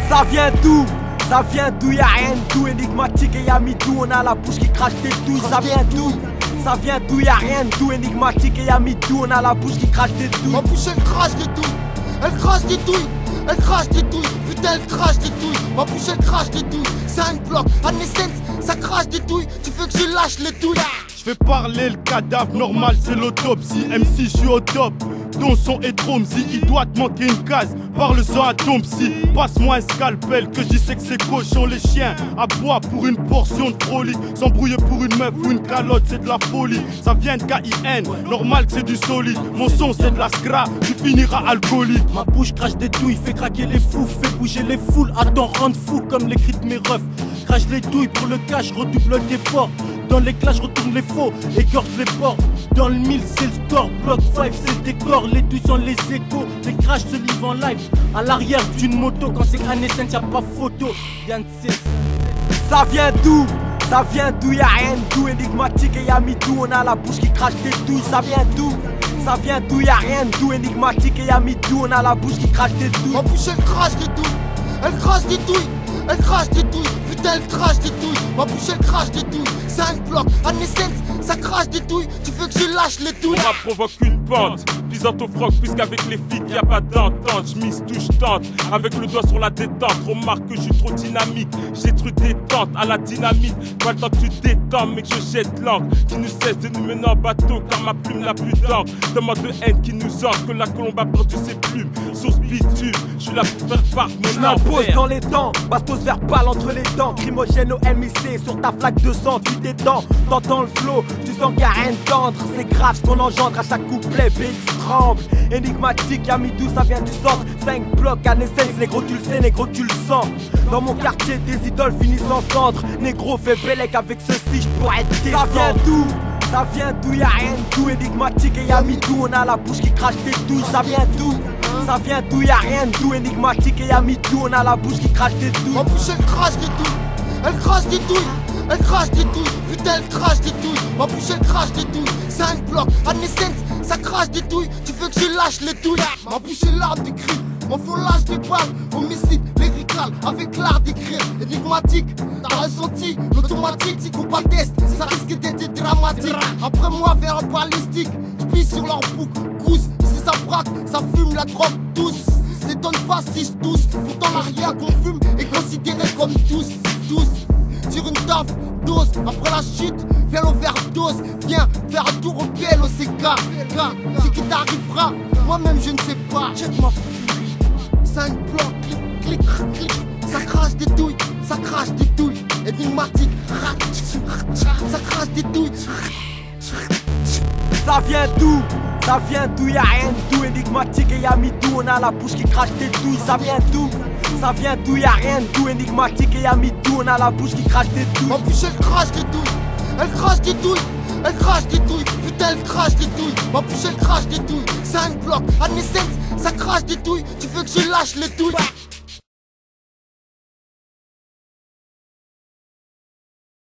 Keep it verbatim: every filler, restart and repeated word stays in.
Ça vient d'où? Ça vient d'où? Y'a rien d'où, énigmatique et y'a midou. On a la bouche qui crache des douilles. Ça vient d'où? Ça vient d'où? Y'a rien d'où, énigmatique et y'a midou. On a la bouche qui crache des douilles. Ma bouche elle crache des douilles. Elle crache des douilles. Elle crache des douilles. Putain elle crache des douilles. Ma bouche elle crache des douilles. C'est un bloc. À naissance, ça crache des douilles. Tu veux que je lâche les douilles? Je fais parler le cadavre, normal c'est l'autopsie. M C je suis au top, ton son est trop mzi. Il doit te manquer une case, parle-en à ton psy. Passe-moi un scalpel, que j'y sais que c'est cochon. Les chiens aboient pour une portion de folie. S'embrouiller pour une meuf ou une calotte c'est de la folie. Ça vient de K I N, normal que c'est du solide. Mon son c'est de la scra, tu finiras alcoolique. Ma bouche crache des douilles, fait craquer les fous, fait bouger les foules. Attends, rendre fou comme les cris de mes refs. Crache les douilles pour le cash, redouble d'efforts. Dans les clashs, retourne les faux, égorge les porcs. Dans le mille, c'est le score, bloc cinq, c'est le décor. Les douilles sont les échos, les crashs se livrent en live. À l'arrière d'une moto, quand c'est un essence, y'a pas photo. Yann six. Ça vient d'où? Ça vient d'où? Y'a rien d'où, énigmatique et y'a midou. On a la bouche qui crache des douilles. Ça vient d'où? Ça vient d'où? Y'a rien d'où, énigmatique et y'a midou. On a la bouche qui crache des douilles. Ma bouche elle crache des douilles. Elle crache des douilles. Elle crache des douilles, putain elle crache des douilles. Ma bouche elle crache des douilles, c'est un bloc. À naissance, ça crache des douilles. Tu veux que je lâche les douilles? Ça provoque une pente, pisant au froc, puisqu'avec les filles y a pas d'entente. J'mise touche tente, avec le doigt sur la détente. Remarque que je suis trop dynamique, j'ai trop détente à la dynamite. Pas le temps que tu détends, mais que je jette l'encre qui nous cesse de nous mener en bateau, car ma plume n'a plus d'encre. Tellement de haine qui nous ancre que la colombe a perdu ses plumes. Source bitume, je suis là pour faire part mon Je m'impose dans les dents, bastos verbal entre les dents. Crimogène au M I C, sur ta flaque de sang, tu t'étends. T'entends le flow, tu sens qu'il y a rien d'endre. C'est grave ce qu'on engendre à chaque couplet, B X tremble. Énigmatique, y'a midou, ça vient du centre. cinq blocs à naissance, négro tu le sais, négro tu le sens. Dans mon quartier, des idoles finissent en centre. Négro fait bellec avec ceci, j'pourrais être décent. Ça vient d'où? Ça vient d'où? Y'a rien d'où, énigmatique et y'a midou. On a la bouche qui crache des douilles. Ça vient d'où? Ça vient d'où? Y'a rien d'où, énigmatique et y'a midou. On a la bouche qui crache des douilles. Ma bouche elle crache des douilles. Elle crache des douilles. Elle crache des douilles. Putain elle crache des douilles. Ma bouche elle crache des douilles. C'est un bloc. À naissance, ça crache des douilles. Tu veux que je lâche les douilles? Ma bouche est l'arme des cris. Mon fond lâche des balles. Homicide, lyrical, avec l'art d'écrire. Énigmatique, t'as ressenti l'automatique. Si qu'on pas le test, ça risque d'être dramatique. Après moi, vers un balistique. J'pisse sur leur bouc, cousse. Si ça braque, ça fume la drogue douce. C'est donne pas si je tousse. Pourtant l'arrière qu'on fume est considéré comme douce, douce. Sur une taf, dose. Après la chute, viens l'overdose. Viens faire un tour au P L O C K. Ce qui t'arrivera, moi-même je ne sais pas. Check ma furie. cinq plans, clic, clic, clic. Ça crache des douilles, ça crache des douilles. Énigmatique, ça crache des douilles. Ça vient d'où? Ça vient d'où? Y'a rien d'où, énigmatique et y'a midou. On a la bouche qui crache des douilles. Ça vient d'où? Ça vient d'où? Y'a rien d'où, énigmatique et y'a midou. On a la bouche qui crache des douilles. Ma bouche elle crache des douilles. Elle crache des douilles. Elle crache des douilles. Putain elle crache des douilles. Ma bouche elle crache des douilles. C'est un bloc. À naissance, ça crache des douilles. Tu veux que je lâche les douilles?